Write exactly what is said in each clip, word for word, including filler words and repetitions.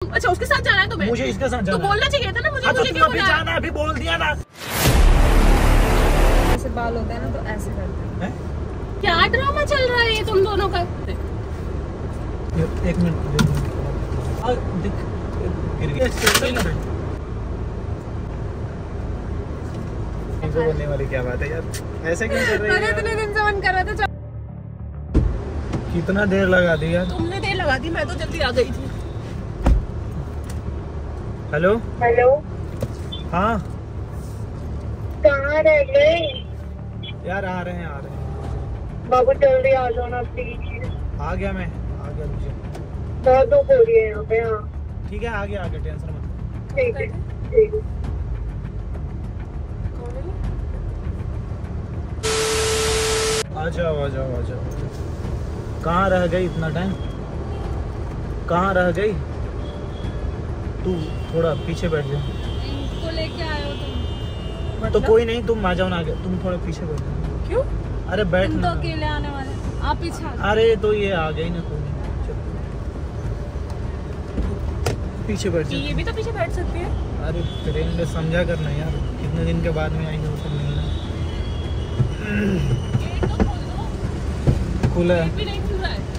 अच्छा उसके साथ जाना है तुम्हें? मुझे इसके साथ जाना तो बोलना चाहिए था ना मुझे। मुझे क्यों बुलाया? जाना अभी बोल दिया ना। ऐसे बाल होते हैं ना तो ऐसे करते हैं। क्या ड्रामा चल रहा है ये तुम दोनों का? एक मिनट बोलने वाली क्या बात है यार, ऐसे क्यों कर रही है? इतने दिन से मन कर रहा था। कितना देर लगा दी यार? तुमने देर लगा दी, मैं तो जल्दी आ गई थी। हेलो हेलो, हाँ कहाँ रह गए यार? आ रहे हैं आ रहे हैं। बाबू जल्दी आ जाओ ना प्लीज। आ गया मैं, आ गया मुझे। बहुत धूप हो रही है यहाँ पे। हाँ ठीक है, आ गया आ गया, टेंशन मत। ठीक है ठीक है। आ जाओ आ जाओ आ जाओ। कहाँ रह गई इतना टाइम? कहाँ रह गई तू? थोड़ा पीछे बैठ जा। इनको लेके आए हो तुम? तो कोई नहीं, तुम आ जाओ ना आगे, तुम थोड़ा पीछे बैठ जाओ। क्यों? अरे बैठ तुम ना। तो अकेले आने वाले, आप पीछे आ जाओ। अरे तो ये आ गई ना, कोई नहीं, पीछे बैठ जा। ये भी तो पीछे बैठ सकती है। अरे फ्रेंड समझा करना यार, कितने दिन के बाद में आई हो सब मिलना। खुला है। भी नहीं खुल रहा है।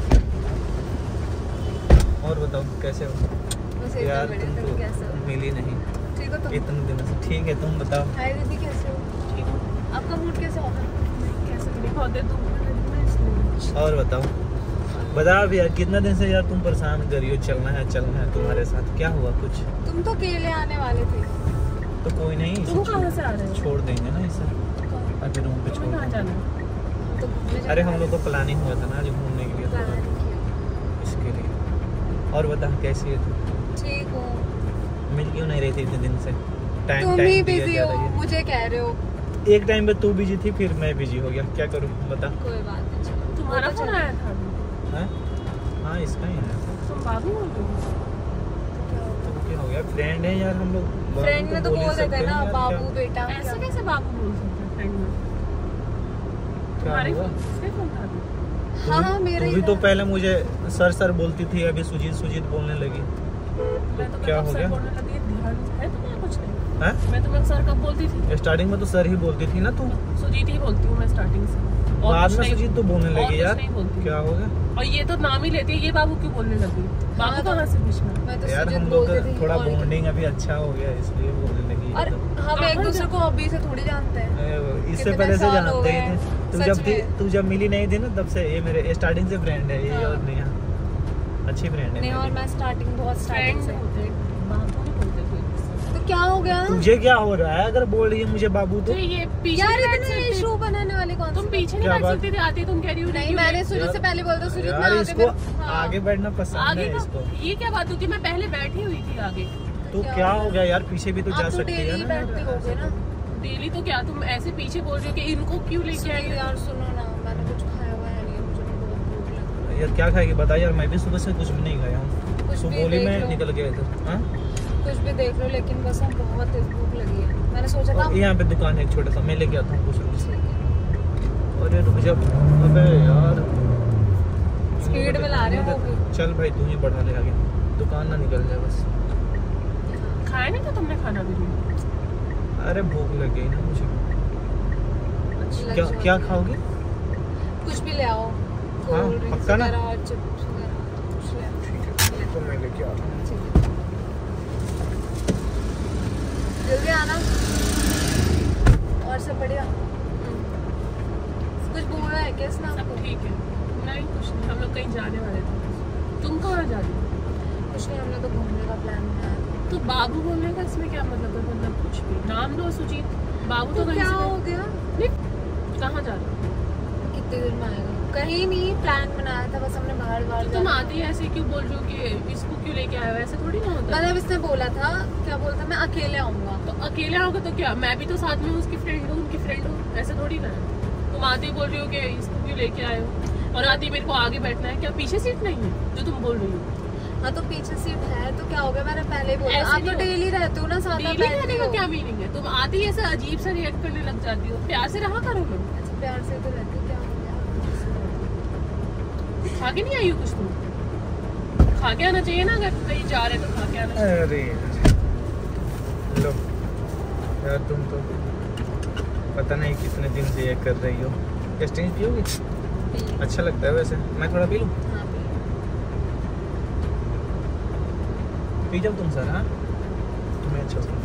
और बताओ कैसे हो? बस एकदम यार बढ़िया, तुम तुम तो कैसे हो? मिली नहीं ठीक हो तुम? इतने दिनों से। ठीक है, तुम बताओ। हाय दीदी, कैसे हो? ठीक है। आपका मूड कैसा होगा? कैसे भी पौधे तुम इसलिए। और बताओ बता अब यार, कितना दिन से यार तुम परेशान कर रही हो, चलना है चलना है तुम्हारे साथ। क्या हुआ कुछ? तुम तो अकेले आने वाले थे। तो कोई नहीं, इसे तुम छोड़- कहाँ से आ रहे हो? छोड़ देंगे ना इसे, अभी रूम पे छोड़ तुम्हें कहाँ देंगे। जाना है? हम तो घूमने जाने अरे हम लोग वाले को प्लानिंग हुआ था ना आज घूमने के लिए, थे। तो प्लान किया। इसके लिए। और बता कैसी है तू? ठीक हो? मिल क्यों नहीं रही थी इतने दिन से? टाइम तुम टाइम ही दिया बिजी जा हो, रही है। मुझे कह रहे हो। एक टाइम पे तू बिजी थी, फिर मैं बिजी हो गया, क्या करूँ बता। कोई बात नहीं, चलो। तुम्हारा वो तो फोन चलो। आया था अभी। हाँ हाँ इसका ही है। तुम बाबू बोल रहे हो? तो क्या हो गया, फ्रेंड है यार हम लोग। बाबू फ्रेंड में तो बोल ही बोल देते सकते हैं ना, यार, क्या- बाबू बेटा। ऐसा कैसे बाबू बोल सकते हैं फ्रेंड में? क्या तुम्हारे हुआ? फोन किसके फोन था अभी? हाँ हाँ मेरा तू ही भी तो था। पहले मुझे सर सर बोलती थी, अभी सुजीत सुजीत बोलने लगी। मैं तो क्या कब हो सर गया? बोलने लगी, ध्यान है तुम्हें कुछ नहीं? हैं? मैं तुम्हें सर कब बोलती थी? स्टार्टिंग में तो सर ही बोलती थी ना तू, सुजीत ही बोलती हूँ मैं स्टार्टिंग से। और बाद कुछ में नहीं- सुजीत तो बोलने और लगी कुछ यार। नहीं बोलती। क्या हो गया? और ये तो नाम ही लेती है, ये बाबू क्यों बोलने लगी? बाबू हाँ, कहाँ से बीच में? मैं तो यार सुजीत हम लोग बोलती का थी थोड़ा और क्या। बॉन्डिंग अभी अच्छा हो गया, इसलिए बोलने लगी। और हम एक दूसरे को अभी से थोड़ी जानते हैं। ए, इससे कितने पहले से साल हो जानते गए ही थे। तू सच जब थी में। तू जब मिली नहीं थी ना, तब से ये मेरे स्टार्टिंग से फ्रेंड है ये। हाँ। और नेहा अच्छी फ्रेंड है नहीं, और मेरी। मैं स्टार्टिंग बहुत स्टार्टिंग फ्रेंड से। होते हैं, बाबू नहीं बोलते कोई किसी से। तो क्या हो गया? तुझे क्या हो रहा है अगर बोल रही है मुझे बाबू तो? तो ये पीछे यार नहीं बैठ इतने सकती। इशू बनाने वाले कौन तुम से? पीछे नहीं क्या बैठ बात? सकती थी, आती तुम कह रही हो नहीं, मैंने सुजीत से पहले बोल दो, सुजीत यार मैं आगे इसको बैठ- हाँ। आगे बैठना पसंद आगे है का इसको। ये क्या बात होती? मैं पहले बैठी हुई थी आगे। तो क्या क्या हो हो गया यार, पीछे भी तो जा आप तो सकती है डेली ना। बैठते होगे ना। डेली तो क्या तुम ऐसे पीछे बोल रहे हो कि इनको क्यों लेके सुनील आई? यार सुनो ना, मैंने कुछ खाया हुआ है नहीं, मुझे बहुत भूख लग रही यार क्या खाएगी बता यार, मैं भी सुबह से कुछ भी नहीं खाया हूँ। है। कुछ भी सुबोली देख में लो, निकल गया था। हाँ? कुछ भी देख लो, लेकिन बस हम बहुत तेज भूख लगी है। मैंने सोचा था और यहाँ पे दुकान है एक छोटा सा, मैं लेके आता हूँ कुछ कुछ। ठीक है। और ये रुक जा, अबे यार स्पीड में ला रहे हो वो भी। चल भाई तू ही बढ़ा ले आगे, दुकान ना निकल जाए बस। खाया नहीं था तुमने खाना भी नहीं? अरे भूख लग गई ना मुझे। लग क्या जाओ। क्या खाओगी? कुछ भी ले आओ, हाँ, कोल्ड ड्रिंक्स पक्का ना? वगैरह और चिप्स वगैरह कुछ ले आओ। तो मैं लेके आता हूँ। ठीक है। जल्दी आना। और सब बढ़िया? कुछ बोल रहा है क्या इसने सब आपको? ठीक है। नहीं कुछ नहीं, हम लोग कहीं जाने वाले थे। तुम कहाँ जा रही हो? कुछ नहीं, हमने तो घूमने का प्लान बनाया था। तो बाबू बोलने का इसमें क्या मतलब है? मतलब कुछ भी नाम लो सुजीत, बाबू तो तो कहीं क्या से हो गया? नहीं, कहाँ जा रहे हो? कितने दिन में आएगा? कहीं नहीं, प्लान बनाया था, बस हमने बाहर बाहर तो तुम जाना। आती है ऐसे क्यों बोल रहे हो कि इसको क्यों लेके आए हो? ऐसे थोड़ी ना होता है। मतलब इसने बोला था, क्या बोलता, मैं अकेले आऊंगा। तो अकेले आओगे तो क्या, मैं भी तो साथ में हूँ, उसकी फ्रेंड हूँ, उनकी फ्रेंड हूँ, ऐसे थोड़ी ना है। तुम आती बोल रही हो कि इसको क्यों लेके आए हो, और आती मेरे को आगे बैठना है। क्या पीछे सीट नहीं है जो तुम बोल रही हो? हाँ तो पीछे सीट है तो क्या हो गया, मैंने पहले ही बोला। ऐसे आप तो नहीं हो। डेली रहते हो ना साथ में, डेली बैठते रहने का हो। क्या मीनिंग है? तुम आती है ऐसे अजीब सा रिएक्ट करने लग जाती हो। प्यार से रहा करो लोग। अच्छा, प्यार से तो रहते, क्या हो गया? खा के नहीं आई हो कुछ तुम? खा के आना चाहिए ना, अगर कहीं जा रहे तो खा के आना चाहिए। अरे लो यार, तुम तो पता नहीं कितने दिन से ये कर रही हो। स्टिंग पियोगी? अच्छा लगता है वैसे, मैं थोड़ा पी लूँ? हाँ, पी। पी जाओ तुम सर। हाँ तुम्हें अच्छा लगता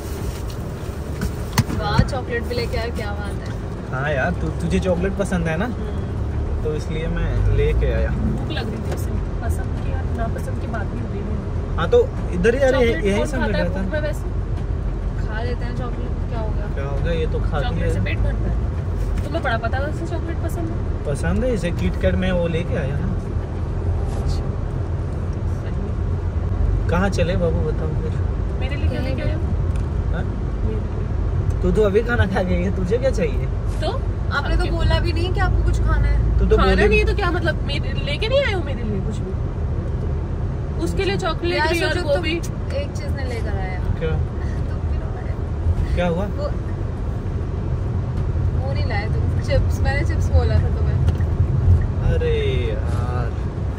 वाह, चॉकलेट भी लेके आया, क्या बात है। है। हाँ यार, तु, तुझे चॉकलेट पसंद है ना, तो इसलिए मैं लेके आया। भूख लग रही थी उसे, पसंद की और नापसंद की बात नहीं हो रही है। हाँ तो इधर ही यार, चॉकलेट यही कौन सब खाता मिल है रहा भूख था। में वैसे? खा लेते हैं चॉकलेट, क्या हो गया। क्या हो गया, ये तो खाती चॉकलेट से है। पेट भरता है। तुम्हें बड़ा पता है उसे चॉकलेट पसंद है। पसंद है इसे, किट कैट में वो लेके आया ना। सही है। कहाँ चले बाबू बताओ फिर। मेरे लिए क्या लेके आए हो? हाँ? मेरे लिए। तू तो अभी खाना खा गई है, तुझे क्या चाहिए? तो आपने तो बोला भी नहीं कि आपको कुछ खाना है। तू तो खाना बोली नहीं है तो क्या मतलब, मेरे लेके नहीं आए हो मेरे लिए कुछ भी? उसके लिए चॉकलेट यार भी और सोचो वो तुम भी। एक चीज ने लेकर आया। क्या तुम भी लो आए। क्या हुआ? वो वो नहीं लाए तुम, चिप्स। मैंने चिप्स बोला था तुम्हें। अरे यार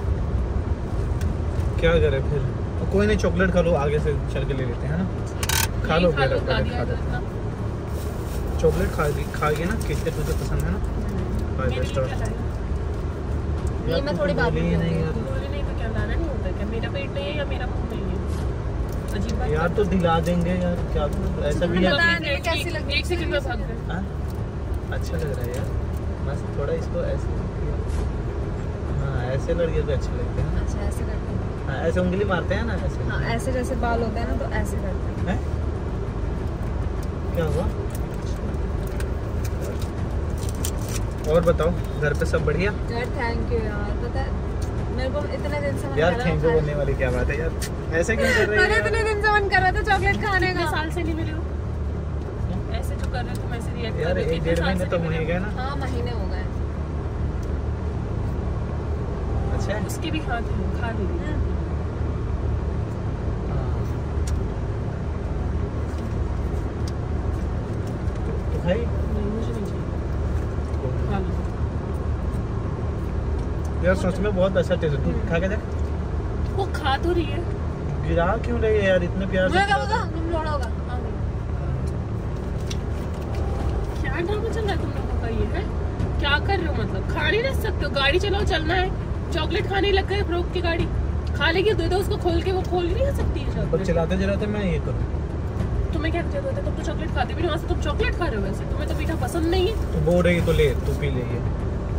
क्या करे फिर। कोई नहीं, चॉकलेट खा लो, आगे से चल के ले लेते हैं ना। खा लो खा लो, पहले, दादी खा आदत लो। ना। चॉकलेट खा खा गए ना, किसके तुझे पसंद है ना। मेरे लिए क्या लाए? ये मैं थोड़ी बात बोली ही नहीं यार। बोले नहीं तो क्या लाना नहीं होता क्या? मेरा पेट नहीं है या मेरा मुंह नहीं है? अजीब बात यार तो दिला देंगे यार, क्या ऐसा भी तुम्हें है। पता नहीं कैसी लगी। एक सेकंड में भाग गए। हाँ? अच्छा लग रहा है यार, बस थोड़ा इसको ऐसे। हाँ ऐसे लड़के को अच्छे लगते हैं। अच्छा, ऐसे करते हैं। हाँ ऐसे उंगली मारते हैं ना, ऐसे। हाँ, ऐसे जैसे बाल होते हैं ना, तो ऐसे करते हैं। हैं? क्या हुआ? और बताओ, घर पे सब बढ़िया? यार थैंक यू यार, पता है मेरे को इतने दिन से मन यार कर रहा थैंक यू था। करने वाली क्या बात है यार, ऐसे क्यों कर रही मैंने है इतने दिन से मन कर रहा था चॉकलेट खाने कितने का। साल से नहीं मिले हो? ऐसे जो कर रहे हो तुम, ऐसे रिएक्ट कर यार? रहे हो, एक कितने डेढ़ साल महीने से तो नहीं हो ही मिले गए हो? ना। हाँ, महीने हो गए। अच्छा है। उसके भी खा ली खा ली हाँ। तो भाई नहीं, मुझे नहीं चाहिए। खा लो। यार सच में बहुत अच्छा टेस्ट है, तू खा के देख। वो खा तो रही है। गिरा क्यों रही है यार इतने प्यार मुझे से? क्या पता तुम लोड़ा होगा। आ गई। क्या ड्रामा चल रहा है तुम लोगों का? ये है क्या कर रहे हो? मतलब खा नहीं रह सकते हो? गाड़ी चलाओ, चलना है, चॉकलेट खाने लग गए, रोक के गाड़ी खा लेगी, दे दो उसको खोल के, वो खोल नहीं सकती है पर चॉकलेट। चलाते चलाते मैं ये करूँ? तुम्हें क्या जरूरत है? तुम तो चॉकलेट खाते भी नहीं, वहाँ से तुम चॉकलेट खा रहे हो। वैसे तुम्हें तो मीठा पसंद नहीं है। तू बोल रही तो ले, तू पी ले ये।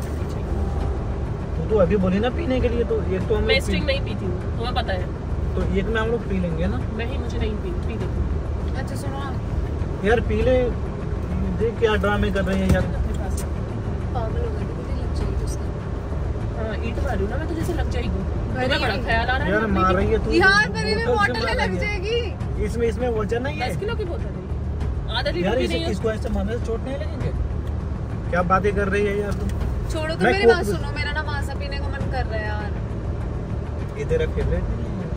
तू तो अभी बोली ना पीने के लिए, तो एक तो हम मैं लोग स्ट्रिंग पी- नहीं पीती हूँ, तुम्हें पता है। तो एक में हम लोग पी लेंगे ना। नहीं, मुझे नहीं पी पी देती अच्छा सुनो ना, यार पी ले, देख क्या ड्रामे कर रही है यार। अपने पास रख। पागल हो गई थी, मुझे लग जाएगी उसका। हाँ, ईट मारी हूँ ना मैं तो, जैसे लग जाएगी। तुम्हें भरी बड़ा है। ख्याल आ रहा है यार अपने मार की? रही है तू। यार मेरी भी बोतल से बोतल मार लग रही है। जाएगी। इसमें इसमें वजन नहीं दस है किलो की बोतल है, आधा लीटर यार। भी इसे नहीं है। इसको ऐसे मारने से चोट नहीं लगेंगे? क्या बातें कर रही है यार तुम? छोड़ो तो मैं मेरी कोक- बात सुनो, मेरा ना मासा पीने का मन कर रहा है यार। ये तेरा फेवरेट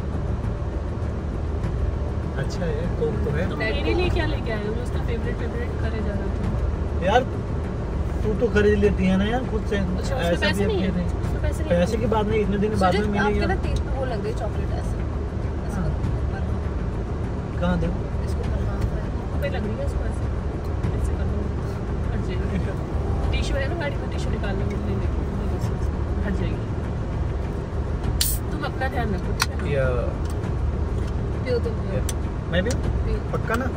अच्छा है, कोक तो है तुम मेरे लिए क्या लेके आए हो जो उसका फेवरेट फेवरेट करे जा रहा था? यार। तू तो खरीद लेती है ना यार खुद से, अच्छा, उसमें ऐसा पैसे भी नहीं अपने है? नहीं। उसमें पैसे नहीं पैसे की बात नहीं, इतने दिन बाद में सुजय, मिली आपके ना यार। तीन पे वो लग गई चॉकलेट ऐसे ऐसे हाँ। ऊपर। कहाँ दे? इसको ऊपर कहाँ पे है? पे लग रही है इसको ऐसे ऐसे कर लो, हट जाएगी। टिश्यू है ना गाड़ी में, टिश्यू निकाल लो, ले लेके हट जाएगी। तुम अपना ध्यान रखो, ठीक है? या पियो तुम पियो। मैं भी पियो। पक्का ना।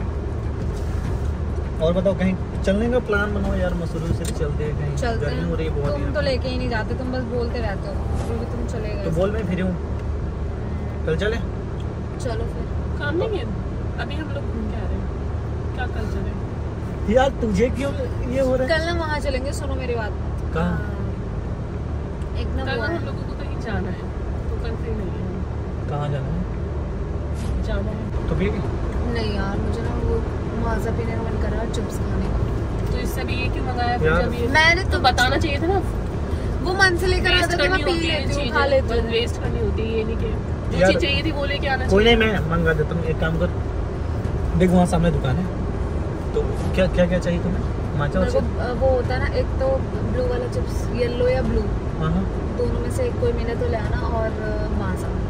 और बताओ, कहीं चलने का प्लान बनाओ यार, मसूरी से भी चलते हैं कहीं। चलते गर्मी हो रही है हैं। बहुत तुम ही। तो लेके ही नहीं जाते, तुम बस बोलते रहते हो, फिर भी तुम चले तो गए। बोल मैं फ्री हूँ, कल चले। चलो फिर। काम नहीं है अभी, हम लोग घूम के आ रहे हैं। क्या कल चले? यार तुझे क्यों ये हो रहा है? कल ना वहाँ चलेंगे, सुनो मेरी बात। कहाँ? हाँ, एक ना कल वो हम है। लोगों को कहीं जाना है, तो कल फ्री नहीं है। कहाँ जाना है? जाना है तो भी नहीं यार, मुझे ना वो माजा पीने का मन कर रहा है, चिप्स खाने का। तो इससे भी ये क्यों मंगाया फिर यार, जब ये मैंने तो तो बताना चाहिए था ना। वो मन से लेकर वेस्ट आता था, करनी मैं पी होती है लेती हूँ, चीजें, खा लेती बस हूँ। वेस्ट करनी होती है, ये नहीं कि जो यार, चीज चाहिए थी वो लेके आना कोई चाहिए। नहीं, मैं मंगा देता हूँ। एक काम कर, देख वहाँ सामने दुकान है, तो क्या क्या क्या चाहिए तुम्हें? माचा मेरे को वाचा? अ, वो होता है ना, एक तो ब्लू वाला चिप्स, येलो या ब्लू, हाँ हाँ। दोनों में से एक कोई मैंने तो ले आना, और अ, माजा।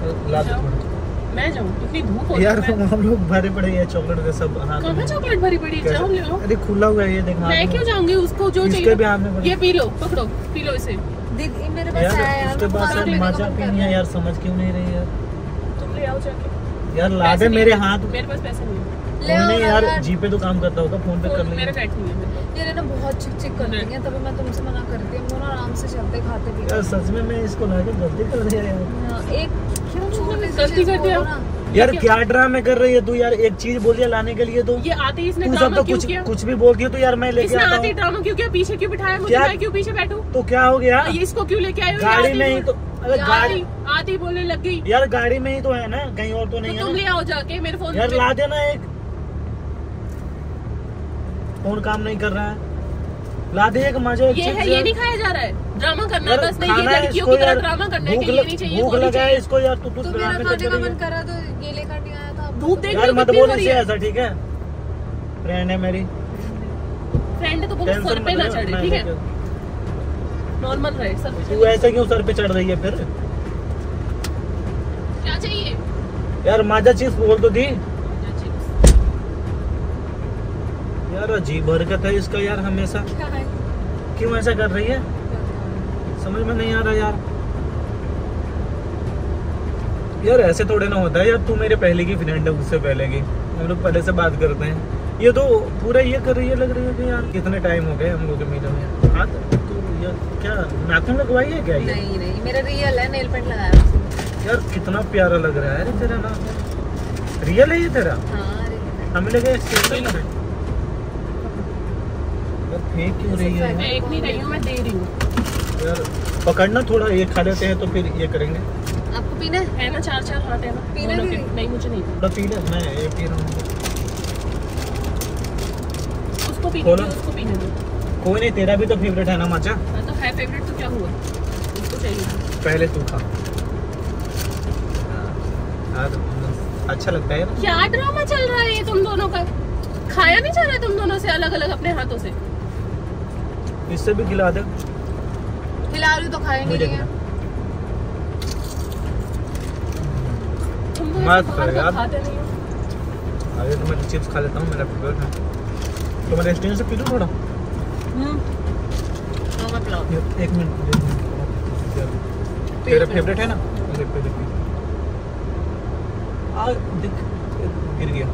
ला दो जाओ। थोड़ा। मैं जाऊँ? इतनी धूप हो रही यार है। हम लोग भरे पड़े हैं चॉकलेट के सब हाथ कहाँ में। चॉकलेट भरी पड़ी है? जाओ ले लो। अरे खुला हुआ है ये देख हाथ मैं में। क्यों जाऊंगी? उसको जो इसके चाहिए भी हाथ में पड़ा। ये पी लो, पकड़ो, पी लो इसे। दीदी मेरे पास यार है यार, उसके मैं पास तुम्हारा अब लेने का मजा मन कर पीनी रहा है यार, समझ क्यों नहीं रही यार। तुम ले आओ जाके। यार ला पैसे दे नहीं मेरे है। हाथ। मेरे पास पैसे नहीं है। ले आओ नहीं ना यार यार। जी पे तो काम करता होगा, फोन पे कर फोन- मेरा लेंगे। नेट नहीं है मेरे पास। ये ना बहुत चिक चिक करती है, तभी मैं तुमसे मना करती हूँ। हम दोनों आराम से चलते खाते पीते यार सच में मैं इसको लाके गलती कर दिया यार। हाँ, एक क्यों छोटी सी गलती चीज़ कर दिया? बोलो ना। यार क्या ड्रामे कर रही है तू यार, एक चीज बोल दिया लाने के लिए तो ये आते ही इसने तू सब ड्रामा तो क्यों कुछ किया? कुछ भी बोलती है तो यार मैं लेके इसने आता आते ही हूँ। ड्रामा क्यों किया? पीछे क्यों बिठाया मुझे? क्या? मैं क्यों पीछे बैठूं? तो क्या हो गया? ये इसको क्यों लेके आए हो? ये गाड़ी आती में ही बोल- तो अरे ये गाड़ी आती आती बोलने लग गई। यार गाड़ी में ही तो है ना, कहीं और तो नहीं तो है तुम ना। ले आओ जाके मेरे फोन यार पे। ला देना एक। फोन काम नहीं कर रहा है, ला दे एक मजा। ये है, ये नहीं खाया जा रहा है। ड्रामा करना है बस, नहीं ये खाना है लड़कियों इसको की तरह यार, ड्रामा करना है भूख कि ये लग- नहीं चाहिए, भूख वो नहीं लगा है चाहिए। इसको यार, तू तो तू मेरा ड्रामे खाने कर का रही मन है। करा तो ये लेकर नहीं आया था। धूप देख यार लो मत कितनी बोल हो रही इसे है। ऐसा, ठीक है? फ्रेंड है मेरी, फ्रेंड तो बहुत टेंशन सर पे मत ना ले, चढ़े, मैं ठीक है? लेके- नॉर्मल रहे सर पे तू चढ़े। ऐसे क्यों सर पे चढ़ रही है फिर? क्या चाहिए? यार माजा चीज बोल तो दी अच्छा, यार। अजीब हरकत है इसका यार, हमेशा क्या है? क्यों ऐसा कर रही है, समझ में नहीं आ रहा यार। यार ऐसे थोड़े ना होता है यार, तू मेरे पहले की फ्रेंड है, उससे पहले की हम लोग पहले से बात करते हैं। ये तो पूरा ये कर रही है, लग रही है कि यार कितने टाइम हो गए हम लोग के मिले हुए। हाँ तो यार क्या नाखून लगवाई है क्या ये? नहीं नहीं, मेरा रियल है, नेल पेंट लगाया उसने। यार कितना प्यारा लग रहा है तेरा ना। रियल है ये तेरा? हाँ रियल है। हमें लगे एक्सटेंशन है। यार फेंक क्यों रही है मैं एक नहीं रही हूँ, मैं दे रही हूँ। यार? पकड़ना थोड़ा, ये खा लेते हैं तो फिर ये करेंगे। आपको पीना है? है ना चार चार हाथ है ना? पीना दोनों भी के- नहीं? नहीं मुझे नहीं। थोड़ा पी ले, मैं ये पी रहा हूँ। उसको पीने खोलो। दो, उसको पीने दो। कोई नहीं, तेरा भी तो फेवरेट है ना माचा। हाँ तो है फेवरेट तो क्या हुआ? उसको चाहिए। पहले तू खा यार, अच्छा लगता है ना। क्या ड्रामा चल रहा है ये तुम दोनों का? खाया नहीं जा रहा है तुम दोनों से अलग अलग अपने हाथों से? इससे भी खिला दे खिला रही हूँ तो खाए नहीं मुझे। रही है। तुम तो मत ऐसे बाहर कर का यार। खाते नहीं हो। अरे तो मैं चिप्स खा लेता हूँ, मेरा फेवरेट है। तो मैं रेस्टोरेंट से पी लूँ थोड़ा? हम्म। हाँ, मैं पिलाऊँ। ये- एक मिनट एक मिनट। तेरा फेवरेट है ना? अरे पहले पी। आ देख, गिर गया।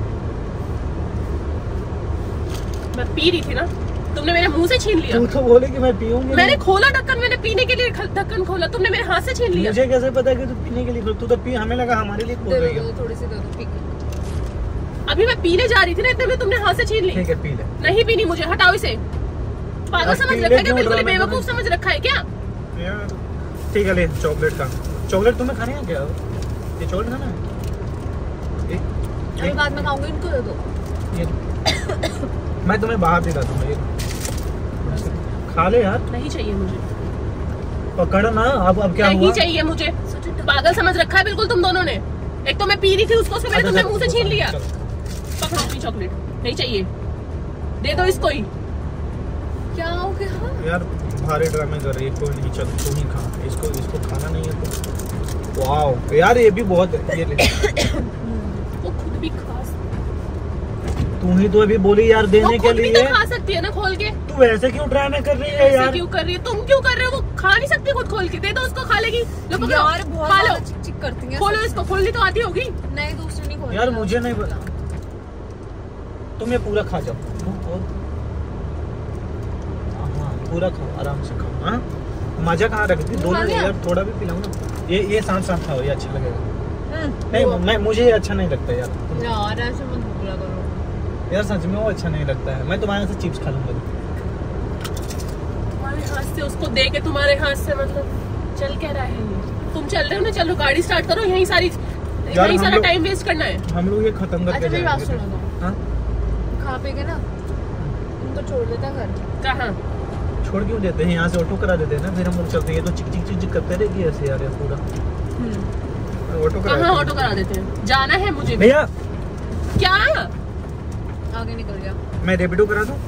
मैं पी रही थी ना, तुमने मेरे मुंह से छीन लिया। तू तो बोले कि मैं पीऊंगी। मैंने खोला ढक्कन, मैंने पीने के लिए ख- ढक्कन खोला, तुमने मेरे हाथ से छीन लिया। मुझे कैसे पता कि तू पीने के लिए? तू तो पी, हमें लगा हमारे लिए बोल दे रही दो, है। दो, थोड़ी सी दे दो, पी के। अभी मैं पीने जा रही थी ना, इतने में तुमने हाथ से छीन ली। ठीक है पी ले। नहीं पीनी मुझे, हटाओ इसे। पागल अब समझ पी रखा ले, है क्या? क्यों बिल्कुल ही ड्रामा कर बेवकूफ रही? समझ रखा है क्या? यार ठीक है, ले चॉकलेट का। चॉकलेट तुम्हें खानी है क्या? ये चॉकलेट खाना है? ये- अभी ये- बाद में खाऊंगी, इनको दे दो। ये मैं तुम्हें बाहर दिला दूंगा, ये खा ले यार। नहीं चाहिए मुझे, पकड़ ना। अब अब क्या नहीं हुआ? चाहिए मुझे। पागल समझ रखा है बिल्कुल तुम दोनों ने। एक तो मैं पी रही थी उसको, उसको मैंने अच्छा, तुमने चल, मुंह से छीन लिया। चल। पकड़ो अपनी चॉकलेट, नहीं चाहिए, दे दो इसको ही। क्या हो गया? यार भारी ड्रामे कर रही है, कोई नहीं, चल तू ही खा। इसको इसको खाना नहीं है तो। वाओ यार ये भी बहुत है, ये ले। वो खुद भी खा तू ही तो अभी बोली यार वो देने के खुद भी लिए। तो खा सकती है ना खोल के। तू वैसे क्यों ड्रामे कर रही है ऐसे यार? क्यों कर रही है? तुम क्यों कर रहे हो? वो खा नहीं सकती खुद खोल के, दे दो उसको, खा लेगी। लो पकड़ो, यार बहुत खा लो, ज्यादा चिक चिक करती हैं। खोलो इसको, खोलनी तो आती होगी। नहीं, दूसरी नहीं खोल। यार मुझे नहीं पता। तुम ये पूरा खा जाओ। तू और हाँ पूरा खाओ, आराम से खाओ। हाँ मजा कहाँ रखती तू दोनों खा लिया? यार, थोड़ा भी पिलाओ ना। ये ये साथ साथ खाओ, ये अच्छा लगेगा। हम्म, नहीं वो- मैं मुझे ये अच्छा नहीं लगता यार। यार ऐसे मत बोला करो। यार सच में वो अच्छा नहीं लगता है। मैं तुम्हारे से चिप्स खा लूंगा। तुम्हारे हाथ से उसको दे के, तुम्हारे हाथ से मतलब चल क्या रहा है ये? तुम चल रहे हो ना, चलो गाड़ी स्टार्ट करो। यही सारी यार, यही हम सारा लोग- टाइम वेस्ट करना है। हम लोग ये खत्म करके अच्छा मेरी बात जाएंगे। सुनो तो, हाँ खा पी के ना उनको छोड़ देता घर। कहाँ? छोड़ क्यों देते हैं? यहाँ से ऑटो करा देते हैं ना, फिर हम लोग चलते हैं। ये तो चिक चिक चिक चिक करते रहेगी ऐसे यार, ये पूरा ऑटो करा कहाँ देते ऑटो करा देते हैं? जाना है मुझे हैं। भी। भैया क्या? आगे निकल गया। मैं रेपिडो करा दूं?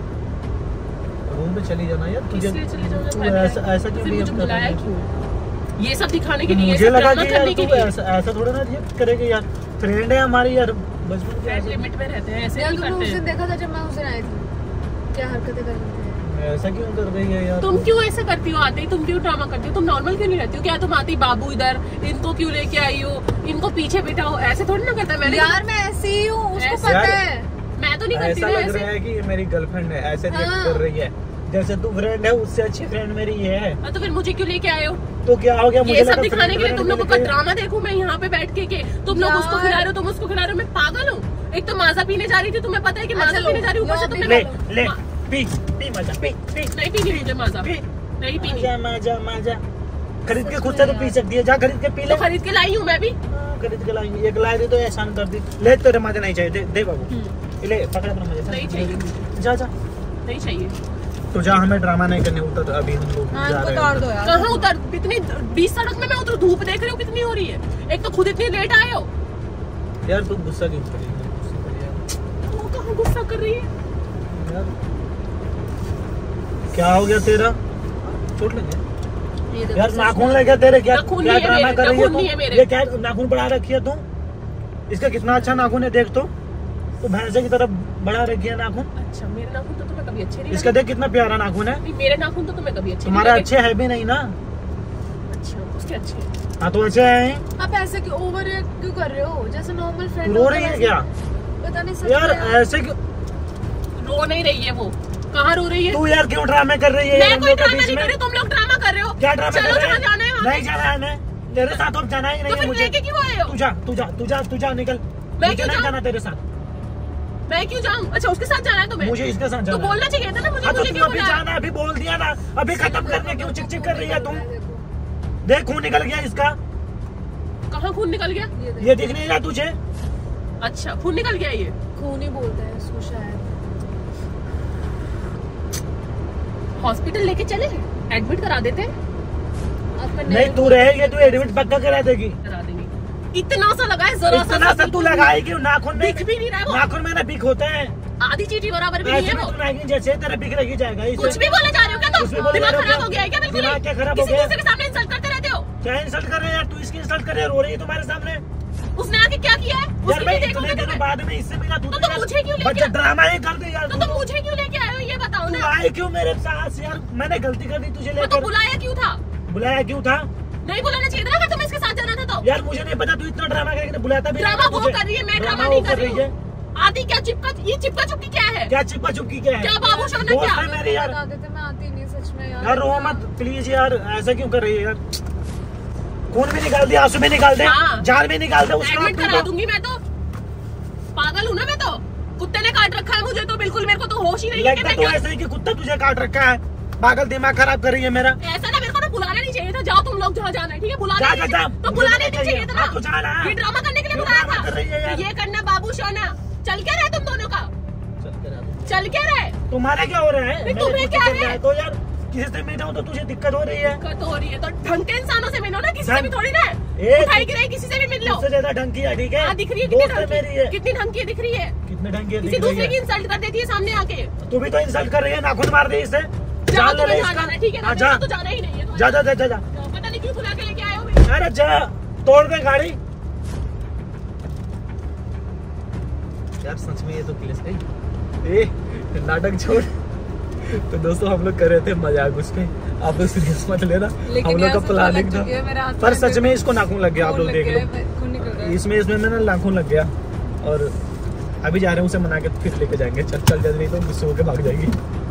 रूम पे चली जाना यार। तुझे इसलिए चली जाओ जब तू मैं ऐसा ऐसा क्यों फिर behave मुझे कर बुलाया रही है? क्यों? ये सब दिखाने के लिए, मुझे लगा कि यार करने के तू लिए। ऐसा ऐसा थोड़ा ना रिएक्ट करेगी यार, फ्रेंड है हमारी यार, बचपन फ्रेंड लिमिट में रहते हैं, ऐसे यार नहीं तुमने करते उस दिन हैं। देखा था जब मैं उस दिन आई थी, क्या हरकतें कर रही थी। ऐसा क्यों कर रही है यार? तुम क्यों ऐसा करती हो? आते ही तुम क्यों ड्रामा करती हो? तुम नॉर्मल क्यों नहीं रहती हो? क्या तुम आती बाबू इधर, इनको क्यों लेके आई हो, इनको पीछे बिठाओ, ऐसे थोड़ी ना करता है। मैंने यार मैं ऐसी ही हूँ, उसको ऐसे- पता यार, है। मैं तो नहीं करती ऐसा ना लग ऐसे। रहा है कि ये मेरी गर्लफ्रेंड है, ऐसे रिएक्ट हाँ। कर रही है जैसे तू फ्रेंड है, उससे अच्छी फ्रेंड मेरी ये है। हाँ, तो फिर मुझे क्यों लेके आए हो? तो क्या हो गया? मुझे ये सब लगा दिखाने के लिए friend तुम लोगों friend का करके- ड्रामा देखूं मैं यहाँ पे बैठ के, के तुम लोग यार। उसको खिला रहे हो, तुम उसको खिला रहे हो, मैं पागल हूँ। एक तो माजा पीने जा रही थी, तुम्हें पता है कि माजा अच्छा, पीने जा रही हूँ, ऊपर से लो, तुमने ले लो। ले मा- पी पी मजा पी पी नहीं पीनी मुझे माजा, पी नहीं पीनी। मजा मजा मजा खरीद के खुद से तो पी सकती है, जा खरीद के पी ले। तो खरीद के लाई हूँ मैं भी। हाँ, खरीद के लाई, एक लाई दी तो एहसान कर दी। ले तेरे मजा नहीं चाहिए, दे, दे बाबू हम्म, ले पकड़ अपना मजा। नहीं चाहिए, जा जा नहीं चाहिए। तो जा, हमें ड्रामा नहीं करने, उतर अभी हम लोग हाँ जा इनको रहे उतार हैं। दो यार। कहाँ उतर, इतनी बीस सड़क में मैं उतर, धूप देख रही हूँ कितनी हो रही है। एक तो खुद इतनी लेट आए हो। यार तू गुस्सा क्यों कर रही है? गुस्सा कर यार। वो कहाँ गुस्सा कर रही है? यार क्या हो गया तेरा? चोट लग गया ये देखो, यार? नाखून लग गया तेरे? क्या नाखून क्या नहीं है ड्रामा मेरे, कर रही है नाखून तू? नहीं है मेरे। ये क्या नाखून बढ़ा रखी है तू? इसका कितना अच्छा नाखून है, देख तो तू भैंसे की तरफ बढ़ा रखी है नाखून। अच्छा, मेरे नाखून तो तुम्हें कभी अच्छे नहीं इसका देख कितना प्यारा नाखून है। लगे। मेरे नाखून तो तुम्हें कभी अच्छे नहीं तुम्हारा लगे। अच्छे है भी नहीं ना। अच्छा, उसके अच्छे हैं। हाँ तो अच्छे हैं। आप ऐसे क्यों ओवर रिएक्ट क्यों कर रहे हो? जैसे नॉर्मल तू फ्रेंड रो रही है क्या पता नहीं सच यार? में। ऐसे क्यों रो नहीं रही है वो, कहाँ रो रही है? तू यार क्यों ड्रामे कर रही है मैं हम कोई लोग के ड्रामा बीच नहीं में? कर रही, तुम लोग ड्रामा कर रहे हो। क्या ड्रामा चलो कर रहे जहाँ हैं? जाना है वहाँ। नहीं जाना है हमें, तेरे साथ अब जाना ही नहीं तो है फिर मुझे। लेके क्यों आए हो? तू जा तू जा तू जा तू जा निकल, मैं मुझे क्यों नहीं जाऊं? जाना तेरे साथ, मैं क्यों जाऊँ? अच्छा, उसके साथ जाना है तुम्हें? मुझे इसके साथ तो जाना है। बोलना चाहिए था ना मुझे, हाँ तो मुझे तू क्यों अभी बुलाया? जाना, अभी बोल दिया ना, अभी खत्म करने क्यों चिक चिक कर रही है तुम? देखो, देख खून निकल गया इसका, कहाँ खून निकल गया? ये देखो। ये दिख नहीं रहा तुझे? अच्छा, खून निकल गया ये। खून ही बोलते हैं इसको शायद। हॉस्पिटल लेके चले, एडमिट करा देते, अब मैं नहीं तू रहेगी तो एडमिट पक्का करा देगी। करा देंगे। इतना सा लगा है, जरा सा इतना सा तू लगाई क्यों? नाखून में दिख भी नहीं रहा है वो। नाखून में ना बिक होते हैं, आधी चीटी बराबर भी नहीं ऐसे है में वो। तू नागिन जैसे तेरा बिक रही जाएगा। इसे- कुछ भी बोले जा रहे हो क्या कुछ भी तुम? बोले दिमाग जा रहे हो खराब क्या? हो गया है क्या? बिल्कुल दिमाग क्या खराब किसी हो गया? दूसरे के सामने इंसल्ट करते रहते हो। क्या इंसल्ट कर रहे हैं यार? तू इसकी इंसल्ट कर रही है, रो रही है तुम्हारे सामने। उसने आके क्या किया है? यार उसकी मैं भी इतने देखोगे दिनों तुम्हें? बाद में इससे मिला, तू तो तुम मुझे क्यों लेके बच्चा आए? ड्रामा ही कर दे यार। तो तुम मुझे क्यों लेके आए हो ये बताओ तू ना। आए क्यों मेरे साथ यार? मैंने गलती कर दी तुझे तो, तो लेकर। बुलाया क्यों था? बुलाया क्यों था नहीं बुलाना चाहिए था ना, अगर तुम्हें इसके साथ जाना था तो। यार? मुझे नहीं पता तू इतना ड्रामा करके बुलाता भी नहीं ड्रामा था वो तुझे। कर रही है, मैं ड्रामा वो नहीं कर रही है। हूँ। आदि क्या चिपका, ये चिपका चुपकी क्या है? क्या चिपका चुपकी क्या है? क्या बाबू शोना दोस्त क्या? है मेरी यार। बता देते, मैं आती नहीं सच में यार। यार रो मत प्लीज यार, ऐसा क्यों कर रही है यार? खून भी निकाल दे, आंसू भी निकाल दे, हाँ। जान भी निकाल दे उसका। एडमिट करा दूंगी मैं तो। पागल हूँ ना मैं तो। कुत्ते ने काट रखा है मुझे तो, बिल्कुल मेरे को तो होश ही नहीं है कि लगता मैं तो क्या। ऐसा ही कि कुत्ता तुझे काट रखा है। पागल, दिमाग खराब कर रही है मेरा। ऐसा ना, मेरे को ना बुलाना नहीं चाहिए था। जाओ तुम लोग जहाँ जाना है, ठीक है? बुलाना जा, नहीं जा, चाहिए- जा। तो मुझे बुलाने नहीं नहीं चाहिए था हाँ, तो जाना ना। है। ये ड्रामा करने के लिए क्यों बुलाया ड्रामा कर रही है था। यार? तो ये करना बाबू शोना। चल क्या रहे तुम दोनों का? चल क्या रहे? तुम्हारे क्या हो रहा है? नहीं, मेरे तुम्हें कुछ क्या चल है? रहा तो यार किसी से मिल जाऊं तो तुझे दिक्कत हो रही है। दिक्कत हो रही है तो ढंग के इंसानों से मिलो ना, किसी से ढंग- भी थोड़ी ना है। ए, उठाई गिराई किसी से भी मिल लो। उससे ज्यादा ढंग की है, ठीक है? हाँ, दिख रही है दोस्त कितनी है ढंग मेरी है। की, कितनी ढंग की दिख रही है। कितने ढंग की है किसी दिख रही दूसरे की है? इंसल्ट कर देती है सामने आके। तू भी तो इंसल्ट कर रही है, नाखून मार दे इससे। जाओ जान ले तुम्हें इसका। जहाँ जाना है, ठीक है ना? हाँ, मेरे जा को तो जाना ही नहीं है। जा जा जा जा जा। पता नहीं क्यों बुला के लेके आए हो भी। अरे जा, तोड़ दे गाड़ी। यार सच में ये तो पुलिस गई। ए नाटक छोड़। तो दोस्तों हम लोग कर रहे थे मजाक उस पे, आप लोग सीरियस मत लेना। लेकिन हम लोग यार का सच में प्लानिंग लग था, चुकी है मेरे हाथ पर में। सच में इसको नाखून लग गया। आप खून लोग लग देख गया लो, है, खून निकल रहा है। इसमें इसमें मैंने नाखून लग गया। और अभी जा रहे हैं उसे मना के फिर लेके जाएंगे। चल चल जल्दी, नहीं तो गुस्से होकर भाग जाएगी।